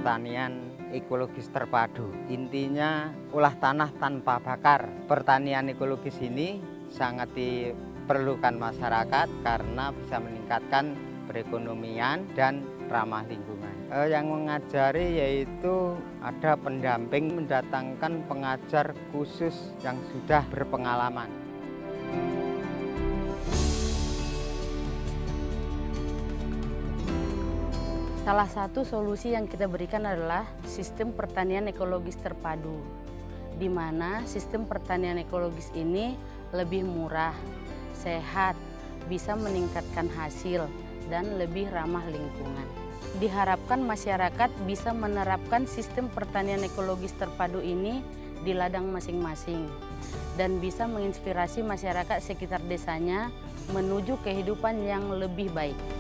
pertanian ekologis terpadu. Intinya olah tanah tanpa bakar. Pertanian ekologis ini sangat diperlukan masyarakat karena bisa meningkatkan perekonomian dan ramah lingkungan. Yang mengajari yaitu ada pendamping, mendatangkan pengajar khusus yang sudah berpengalaman. Salah satu solusi yang kita berikan adalah sistem pertanian ekologis terpadu, di mana sistem pertanian ekologis ini lebih murah, sehat, bisa meningkatkan hasil, dan lebih ramah lingkungan. Diharapkan masyarakat bisa menerapkan sistem pertanian ekologis terpadu ini di ladang masing-masing dan bisa menginspirasi masyarakat sekitar desanya menuju kehidupan yang lebih baik.